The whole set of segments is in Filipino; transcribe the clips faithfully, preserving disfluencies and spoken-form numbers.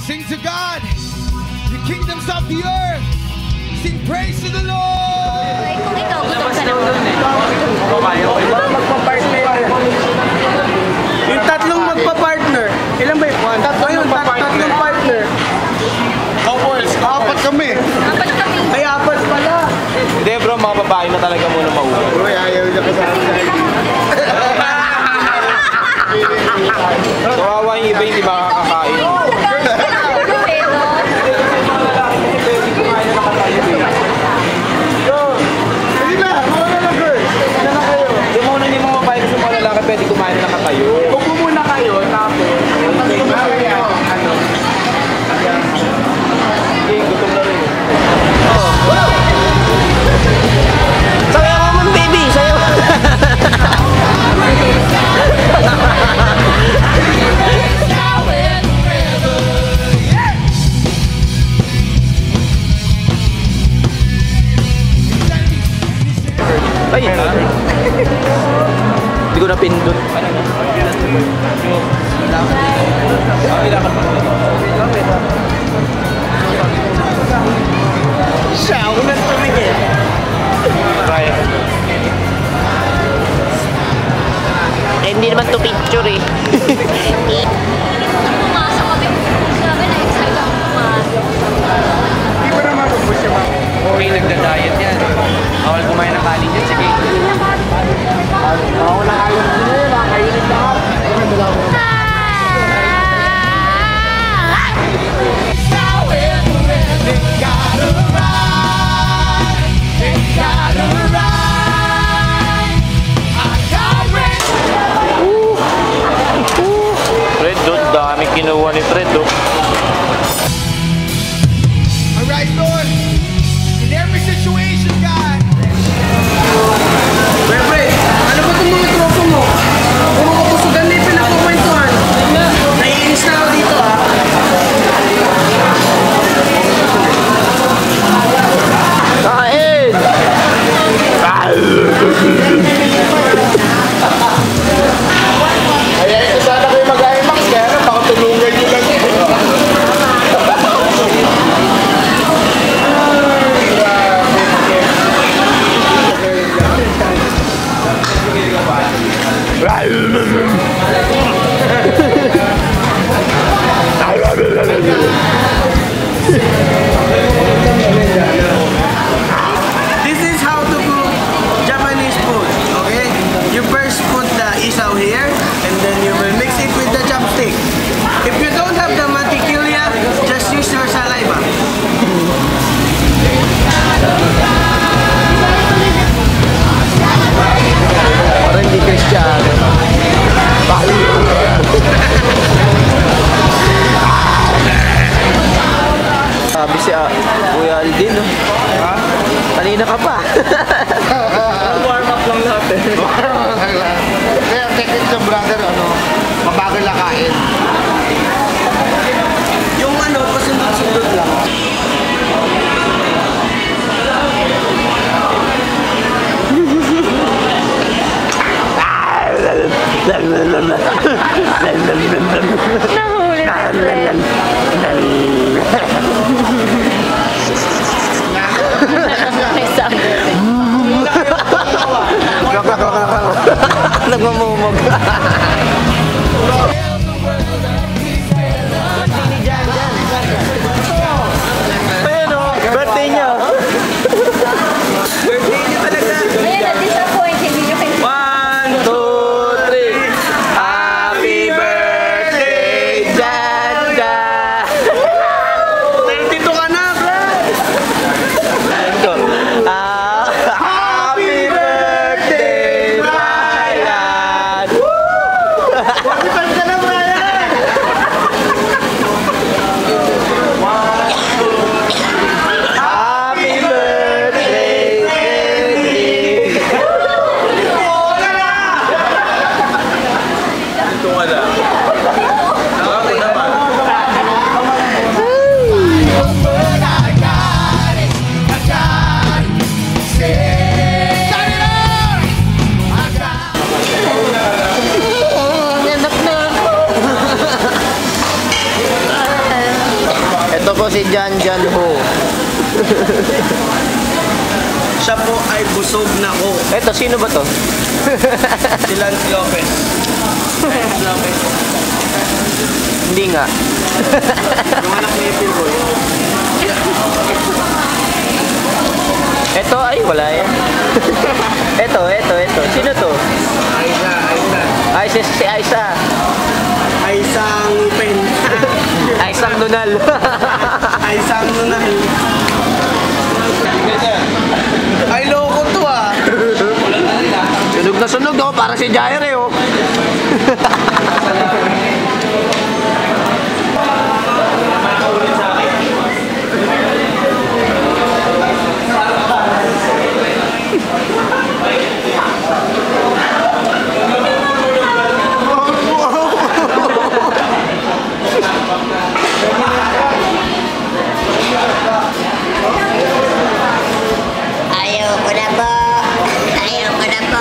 Sing to God, the kingdoms of the earth. Sing praise to the Lord. Ay, kung ikaw, gutom ka naman. Magpa-partner. Yung tatlong magpa-partner. Ilan ba yung one? Tatlo yung tatlong partner. Couples, apat kami. Apat kami. Ay, apat pala. Hindi bro, mga babae na talaga muna mauwi. Bro, ayaw niya kasama sa akin. Kawawa yung iba hindi makakakain. Pwede kumain na nakatayo. Upo muna kayo, tapos ano? Okay, gutom na rin. Sayaw mo man, baby! Sayaw! Ay! Hindi ko napindot. Siya, ako na tumingin. Ryan. Eh, hindi naman to picture eh. Pumasa kami. Sabi na excited ako pumasok. Hindi mo naman mag-push siya, ma'am. Okay, nagda-diet yan. Bawal kumain ng kanin yan. Sige. Ako na kayo nila, makakainit lahat. Fred, doon dami kinuha ni Fred, oh. Alright, Lord. In every situation, God. Pre, pre, ano ba itong mga tropa mo? Puro kapusugan na yung pinapakwentuhan. Naiinis na ako dito, ha? Kain! Kaya ito sana kayo mag-IMAX, kaya na baka tulungan nyo lang yun. This is how to cook Japanese food, okay? You first put the isaw here, and then you will mix it with the chopstick. If you don't have the mantequilla, just use your saliva. Parang hindi Cristiano. Sabi si uh, Kuya Aldin, no? Ha? Kanina ka pa. Warm up lang lahat eh. Warm up lang lahat. Kaya technique sa brother, ano, mabagal lakain. Yung ano, pasundot-sundot lang. Nahuli na Fred. May sound effect. Nagmamumog. Ayan o, birthday niya. Birthday niya talaga. Ayun, na-disappoint. Hindi nyo kayo. One, two, three. Happy birthday, Janjan! thirty-two ka na, bro! Ah, happy birthday, Ryan! forty-five ka na ba? si Janjan Ho. Siya po ay busog na ko. Eto, sino ba to? Si Lance Lopez. Lance Lopez. Hindi nga. Yung anak ni Pilboy. Eto, ay, wala yan. Eto, eto, eto. Sino to? Aisa, Aisa. Ay, si, si Aisa. Aisang Pen. Aisang Nunal. Aisang Nunal. Ay, loko to ah. Sunog na sunog, oh. Para si Jair, eh, oh. Ayoko na po. Ayoko na po.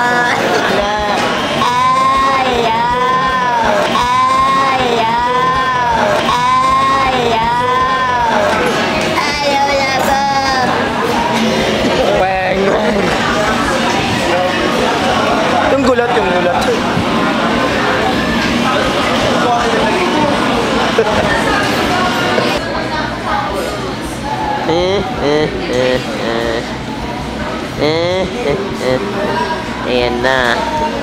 Eh, eh, eh, eh. Eh, eh, eh. Ayan na.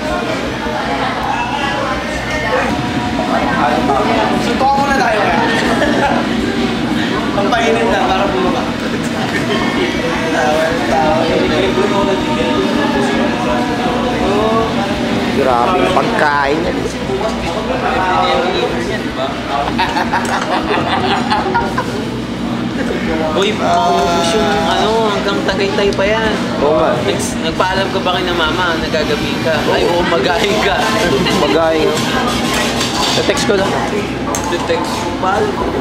Suntukan muna tayo eh. Pampainin na para bumaba. Grabe yung pagkain. Uy, maubos yung ano, hanggang Tagaytay pa yan. Oo nga. Next, nagpaalam ka ba kay na mama, nagagabi ka? Ay, oo, magahin ka. Magahin. Sa-text ko lang. Text, paalam ko.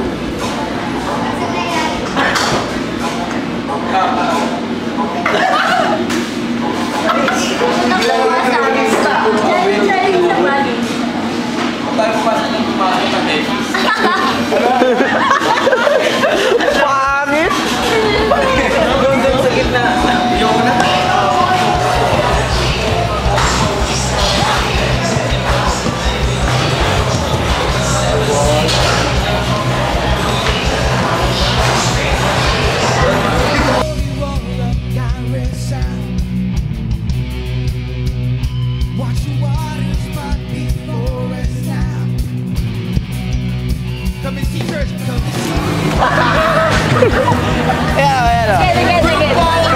Pangit! Doon, doon sa gitna. Yung na. Come and see church. Come and see. Ayan, ayan. Sige, sige, sige.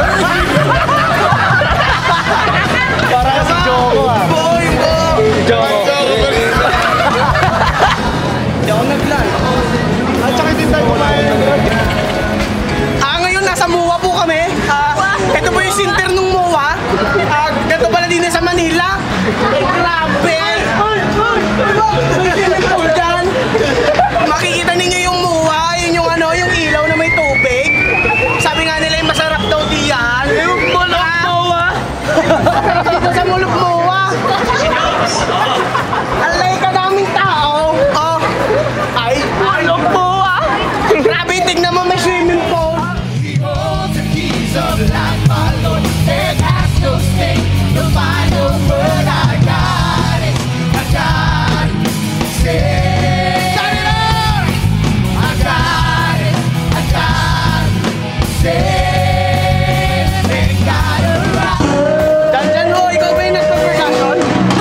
Parang si Joko ah. Boy, boy! Joko. Hindi ako nag-vlog. At saka hindi tayo kumain. Ah, ngayon nasa M O A po kami. Ah, ito po yung center ng M O A. Ah, ito pala din sa Manila. Ay, grabe! Ay, ay, ay! May swimming pool dyan. Makikita ninyo yung M O A, yun yung ano, yung ilaw na may tubig. Sabi nga nila yung masarap daw diyan. Yung mulok M O A. Masarap dito sa mulok M O A. Alay ka daming tao. Oh. Ay, mulok M O A. Grabe, tignan mo may swimming pool. He holds the keys of life, my Lord. Death has no sting. The final word, I got it. I got it. Say, shout it out. I got it. I got it. Say, they got it right. Janjan Ho, ikaw ba yung nagpa-percussion?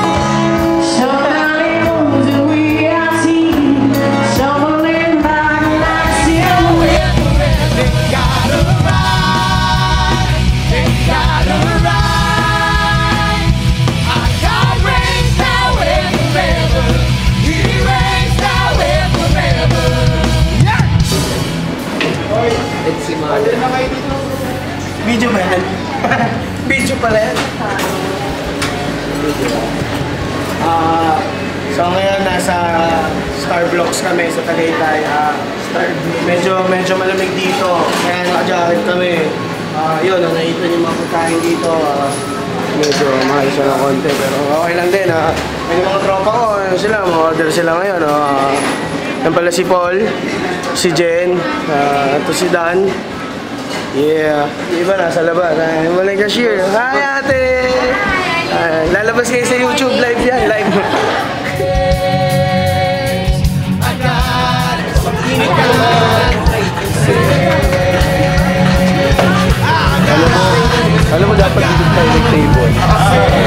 They got it right. They got it right. I got raised now and forever. He raised now and forever. Yeah. Video ba yan? Video pala yan. Ah, so ngayon nasa Starbucks kami sa Tagaytay. Ah, medyo medyo malamig dito. Kaya naka-jacket kami. Ah, yun, ang nakita niyo mga pagkain dito. Ah, medyo mahal siya ng konti pero okay lang din. Ah, may mga tropa ko, ano sila, mga order sila ngayon. Ah, Yan pala si Paul, si Jen, uh, ito si Dan. Yeah, iba nasa labas. Uh, Walang cashier. Hi ate! Uh, lalabas kayo sa YouTube live yan, live. Alam mo, alam mo dapat dito tayo ng table.